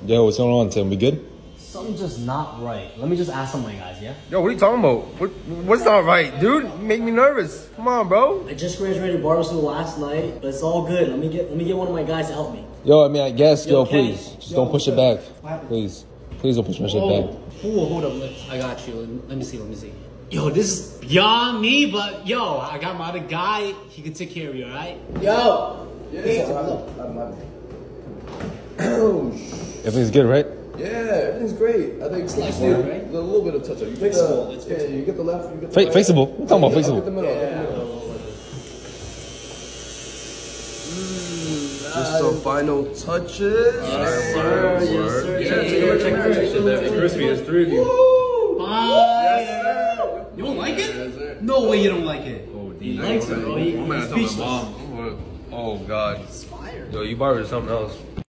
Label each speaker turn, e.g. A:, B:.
A: Yo, what's going on, Tim? We good?
B: Something's just not right. Let me just ask some of my guys, yeah?
C: Yo, what are you talking about? What's not right, dude? You make me nervous. Come on, bro.
B: I just graduated barber school last night, but it's all good. Let me get one of my guys to help me.
A: Yo, I mean, I guess, yo,
B: Kenny.
A: please. Just don't push it back. Please. Please don't push my shit back.
B: Hold up. I got you. Let me see. Yo, this is beyond me, but yo, I got my other guy. He can take care of you, alright? Yo!
A: Everything's good, right?
D: Yeah, everything's great. I think it's like a little bit of touch up. You fixable. Yeah, you get the left, you get the right.
A: Fixable? What are you talking about,
D: Get
A: fixable?
D: the middle. Just some final touches.
B: Yes, sir.
C: Check it. Crispy, there's 3 of you.
B: Fire! You don't like it? No way you don't like it.
C: Oh,
B: He likes it, bro. He's speechless.
C: Oh, God.
B: It's fire.
C: Yo, you barbered something else.